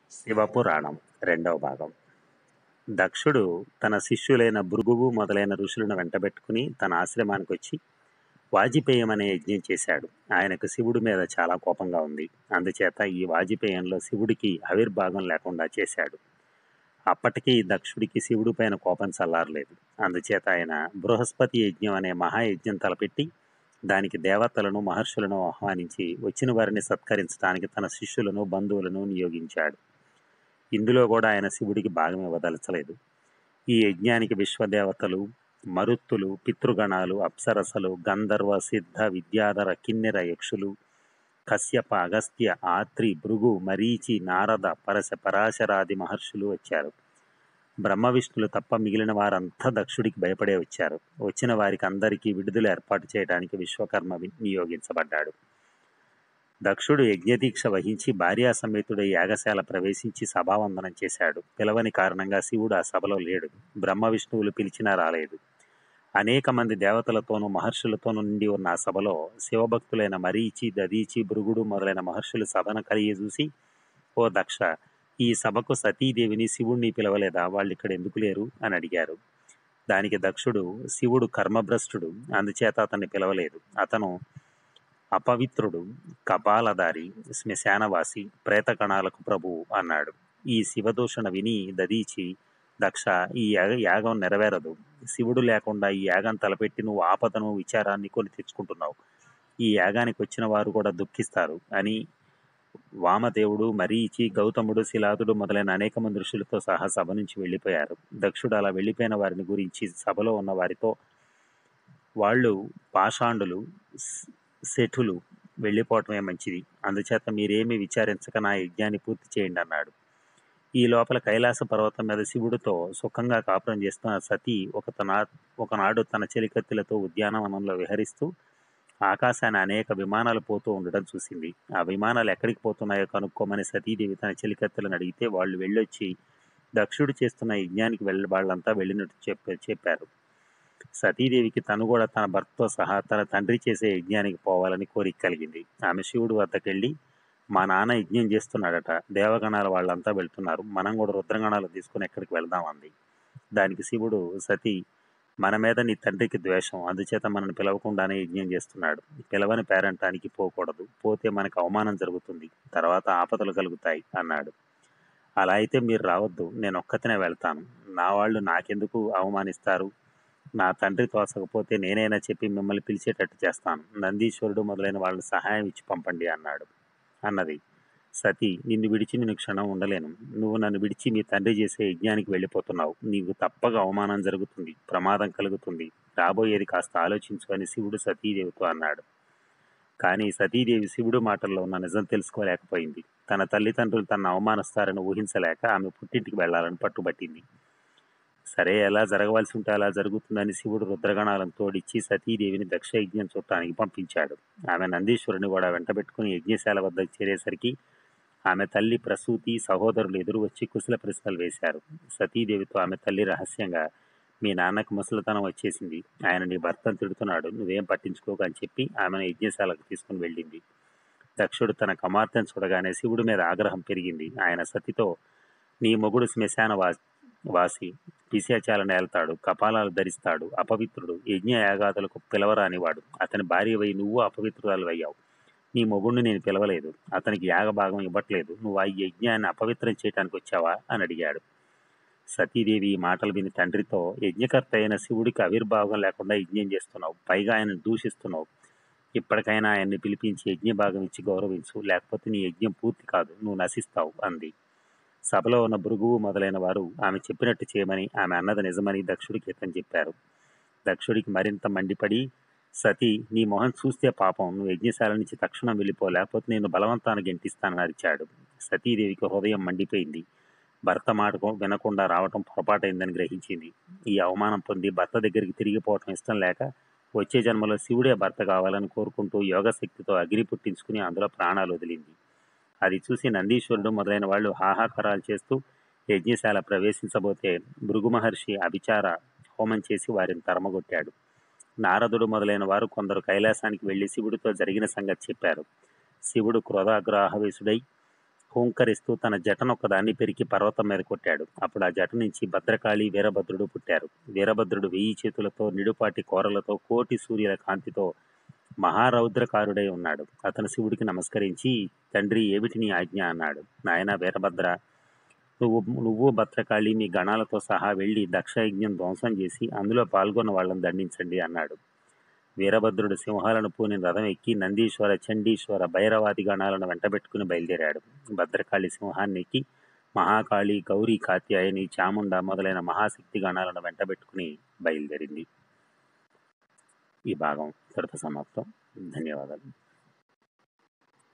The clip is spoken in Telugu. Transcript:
శివపురాణం రెండవ భాగం. దక్షుడు తన శిష్యులైన భృగువు మొదలైన ఋషులను వెంటబెట్టుకుని తన ఆశ్రమానికి వచ్చి వాజిపేయం అనే యజ్ఞం చేశాడు. ఆయనకు శివుడి మీద చాలా కోపంగా ఉంది. అందుచేత ఈ వాజిపేయంలో శివుడికి ఆవిర్భాగం లేకుండా చేశాడు. అప్పటికీ దక్షుడికి శివుడి పైన కోపం చల్లారలేదు. అందుచేత ఆయన బృహస్పతి యజ్ఞం అనే మహాయజ్ఞం తలపెట్టి దానికి దేవతలను మహర్షులను ఆహ్వానించి వచ్చిన వారిని సత్కరించడానికి తన శిష్యులను బంధువులను నియోగించాడు. ఇందులో కూడా ఆయన శివుడికి భాగం ఇవ్వదలచలేదు. ఈ యజ్ఞానికి విశ్వదేవతలు, మరుత్తులు, పితృగణాలు, అప్సరసలు, గంధర్వ, సిద్ధ, విద్యాధర, కిన్నెర, యక్షులు, కశ్యప, అగస్త్య, ఆత్రి, భృగు, మరీచి, నారద, పరాశరాది మహర్షులు వచ్చారు. బ్రహ్మ విష్ణులు తప్ప మిగిలిన వారంతా దక్షుడికి భయపడే వచ్చారు. వచ్చిన వారికి అందరికీ విడుదల ఏర్పాటు చేయడానికి విశ్వకర్మ నియోగించబడ్డాడు. దక్షుడు యజ్ఞదీక్ష వహించి భార్యా సమేతుడై యాగశాల ప్రవేశించి సభావందనం చేశాడు. పిలవని కారణంగా శివుడు ఆ సభలో లేడు. బ్రహ్మ విష్ణువులు పిలిచినా రాలేదు. అనేక మంది దేవతలతోనూ మహర్షులతోనూ నిండి ఉన్న ఆ సభలో శివభక్తులైన మరీచి, దదీచి, భృగుడు మొదలైన మహర్షులు సభను కలిగి చూసి, ఓ దక్ష, ఈ సభకు సతీదేవిని శివుణ్ణి పిలవలేదా? వాళ్ళు ఇక్కడ ఎందుకు లేరు అని అడిగారు. దానికి దక్షుడు, శివుడు కర్మభ్రష్టుడు, అందుచేత అతన్ని పిలవలేదు. అతను అపవిత్రుడు, కపాలధారి, శ్మశానవాసి, ప్రేతకణాలకు ప్రభువు అన్నాడు. ఈ శివదూషణ విని దదీచి, దక్ష, ఈ యాగం నెరవేరదు. శివుడు లేకుండా ఈ యాగం తలపెట్టి నువ్వు ఆపదను విచారాన్ని కొని తెచ్చుకుంటున్నావు. ఈ యాగానికి వచ్చిన వారు కూడా దుఃఖిస్తారు అని వామదేవుడు, మరీచి, గౌతముడు, శిలాదుడు మొదలైన అనేక మంది ఋషులతో సహా సభ నుంచి వెళ్ళిపోయారు. దక్షుడు అలా వెళ్ళిపోయిన వారిని గురించి సభలో ఉన్న వారితో, వాళ్ళు పాషాండులు, శఠులు, వెళ్ళిపోవటమే మంచిది. అందుచేత మీరేమీ విచారించక నా యజ్ఞాన్ని పూర్తి చేయండి అన్నాడు. ఈ లోపల కైలాస పర్వతం మీద శివుడితో సుఖంగా కాపురం చేస్తున్న సతీ ఒకనాడు తన చెలికత్తెలతో ఉద్యానవనంలో విహరిస్తూ ఆకాశాన్ని అనేక విమానాలు పోతూ ఉండడం చూసింది. ఆ విమానాలు ఎక్కడికి పోతున్నాయో కనుక్కోమని సతీదేవి తన చెలికత్తెలను అడిగితే వాళ్ళు వెళ్ళొచ్చి దక్షుడు చేస్తున్న యజ్ఞానికి వాళ్ళంతా వెళ్ళినట్టు చెప్పారు. సతీదేవికి తను కూడా తన భర్తతో సహా తన తండ్రి చేసే యజ్ఞానికి పోవాలని కోరిక కలిగింది. ఆమె శివుడి వద్దకెళ్ళి, మా నాన్న యజ్ఞం చేస్తున్నాడట, దేవగణాల వాళ్ళంతా వెళ్తున్నారు, మనం కూడా రుద్రగణాలు తీసుకుని ఎక్కడికి వెళ్దాం అంది. దానికి శివుడు, సతీ, మన మీద నీ తండ్రికి ద్వేషం, అందుచేత మనల్ని పిలవకుండానే యజ్ఞం చేస్తున్నాడు. పిలవని పేరంటానికి పోకూడదు, పోతే మనకు అవమానం జరుగుతుంది, తర్వాత ఆపదలు కలుగుతాయి అన్నాడు. అలా అయితే మీరు రావద్దు, నేను ఒక్కతనే వెళ్తాను. నా వాళ్ళు నాకెందుకు అవమానిస్తారు? నా తండ్రి తోచకపోతే నేనైనా చెప్పి మిమ్మల్ని పిలిచేటట్టు చేస్తాను. నందీశ్వరుడు మొదలైన వాళ్ళని సహాయం ఇచ్చి పంపండి అన్నది. సతీ, నిన్ను విడిచి నేను క్షణం ఉండలేను. నువ్వు నన్ను విడిచి మీ తండ్రి చేసే యజ్ఞానికి వెళ్ళిపోతున్నావు. నీకు తప్పక అవమానం జరుగుతుంది, ప్రమాదం కలుగుతుంది. రాబోయేది కాస్త ఆలోచించు అని శివుడు సతీదేవితో అన్నాడు. కానీ సతీదేవి శివుడు మాటల్లో ఉన్న నిజం తెలుసుకోలేకపోయింది. తన తల్లిదండ్రులు తనను అవమానిస్తారని ఊహించలేక ఆమె పుట్టింటికి వెళ్లాలని పట్టుబట్టింది. సరే, ఎలా జరగవలసి ఉంటే అలా జరుగుతుందని శివుడు రుద్రగణాలను తోడిచ్చి సతీదేవిని దక్ష యజ్ఞం చూడటానికి పంపించాడు. ఆమె నందీశ్వరుని కూడా వెంటబెట్టుకుని యజ్ఞశాల వద్దకు చేరేసరికి ఆమె తల్లి ప్రసూతి, సహోదరులు ఎదురు వచ్చి కుశల ప్రశ్నలు వేశారు. సతీదేవితో ఆమె తల్లి రహస్యంగా, మీ నాన్నకు ముసలితనం వచ్చేసింది, ఆయన నీ భర్తను తిడుతున్నాడు, నువ్వేం పట్టించుకోక అని చెప్పి ఆమెను యజ్ఞశాలకు తీసుకుని వెళ్ళింది. దక్షుడు తన కుమార్తెను చూడగానే శివుడి మీద ఆగ్రహం పెరిగింది. ఆయన సతితో, నీ మొగుడు శ్మశాన వాసి, పిశాచాలను ఏల్తాడు, కపాలాలు ధరిస్తాడు, అపవిత్రుడు, యజ్ఞ యాగాదులకు పిలవరానివాడు. అతని భార్యవై నువ్వు అపవిత్రురాలయ్యావు. నీ మొగుడిని నేను పిలవలేదు, అతనికి యాగభాగం ఇవ్వట్లేదు, నువ్వు ఆ యజ్ఞాన్ని అపవిత్రం చేయటానికి వచ్చావా అని అడిగాడు. సతీదేవి ఈ మాటలు విని తండ్రితో, యజ్ఞకర్త అయిన శివుడికి ఆవిర్భాగం లేకుండా యజ్ఞం చేస్తున్నావు, పైగా ఆయనను దూషిస్తున్నావు. ఇప్పటికైనా ఆయన్ని పిలిపించి యజ్ఞభాగం ఇచ్చి గౌరవించు, లేకపోతే నీ యజ్ఞం పూర్తి కాదు, నువ్వు నశిస్తావు అంది. సభలో ఉన్న భృగువు మొదలైన వారు ఆమె చెప్పినట్టు చేయమని, ఆమె అన్నది నిజమని దక్షుడికి హితం చెప్పారు. దక్షుడికి మరింత మండిపడి, సతీ, నీ మొహం చూస్తే పాపం, నువ్వు యజ్ఞశాల నుంచి తక్షణం వెళ్ళిపో, లేకపోతే నేను బలవంతాన్ని గెంటిస్తానని అరిచాడు. సతీదేవికి హృదయం మండిపోయింది. భర్త మాట వినకుండా రావటం పొరపాటైందని గ్రహించింది. ఈ అవమానం పొంది భర్త దగ్గరికి తిరిగిపోవటం ఇష్టం లేక వచ్చే జన్మలో శివుడే భర్త కావాలని కోరుకుంటూ యోగశక్తితో అగ్ని పుట్టించుకుని అందులో ప్రాణాలు వదిలింది. అది చూసి నందీశ్వరుడు మొదలైన వాళ్ళు హాహాకారాలు చేస్తూ యజ్ఞశాల ప్రవేశించబోతే భృగు మహర్షి అభిచార హోమం చేసి వారిని తరమగొట్టాడు. నారదుడు మొదలైన వారు కొందరు కైలాసానికి వెళ్లి శివుడితో జరిగిన సంగతి చెప్పారు. శివుడు క్రోధాగ్రహవేశుడై హూంకరిస్తూ తన జటనొక్కదాన్ని పెరికి పర్వతం మీద కొట్టాడు. అప్పుడు ఆ జట నుంచి భద్రకాళి, వీరభద్రుడు పుట్టారు. వీరభద్రుడు 1000 చేతులతో, నిడుపాటి కోరలతో, కోటి సూర్యుల కాంతితో మహారౌద్రకారుడై ఉన్నాడు. అతను శివుడికి నమస్కరించి, తండ్రి ఏమిటి నీ ఆజ్ఞ అన్నాడు. నాయనా వీరభద్ర, నువ్వు నువ్వు భద్రకాళి మీ గణాలతో సహా వెళ్ళి దక్షయజ్ఞం ధ్వంసం చేసి అందులో పాల్గొన్న వాళ్ళని దండించండి అన్నాడు. వీరభద్రుడు సింహాలను పూనిన రథం ఎక్కి నందీశ్వర, చండీశ్వర, భైరవాది గణాలను వెంటబెట్టుకుని బయలుదేరాడు. భద్రకాళి సింహాన్ని ఎక్కి మహాకాళి, గౌరీ, కాత్యాయని, చాముండ మొదలైన మహాశక్తి గణాలను వెంటబెట్టుకుని బయలుదేరింది. ఈ భాగం ఇక్కడితో సమాప్తం. ధన్యవాదాలు.